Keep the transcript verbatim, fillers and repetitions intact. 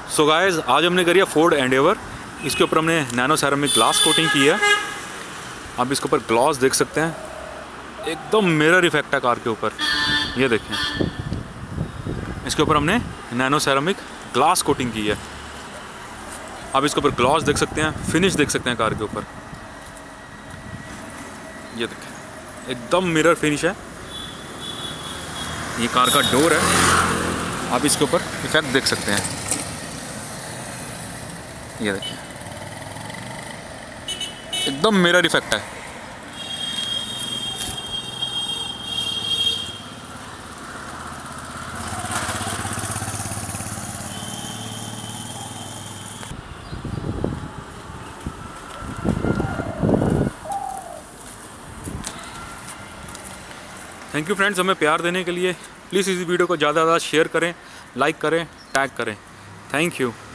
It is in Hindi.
सो गाइस, आज हमने करी है फोर्ड एंडेवर। इसके ऊपर हमने नैनो सेरामिक ग्लास कोटिंग की है। आप इसके ऊपर ग्लॉस देख सकते हैं, एकदम मिरर इफेक्ट है कार के ऊपर। ये देखें, इसके ऊपर हमने नैनो सेरामिक ग्लास कोटिंग की है। आप इसके ऊपर ग्लॉस देख सकते हैं, फिनिश देख सकते हैं कार के ऊपर। ये देखें, एकदम मिरर फिनिश है। ये कार का डोर है, आप इसके ऊपर इफेक्ट देख सकते हैं। ये देखिए, एकदम मिरर इफेक्ट है। थैंक यू फ्रेंड्स, हमें प्यार देने के लिए। प्लीज़ इस वीडियो को ज़्यादा से ज़्यादा शेयर करें, लाइक करें, टैग करें। Thank you.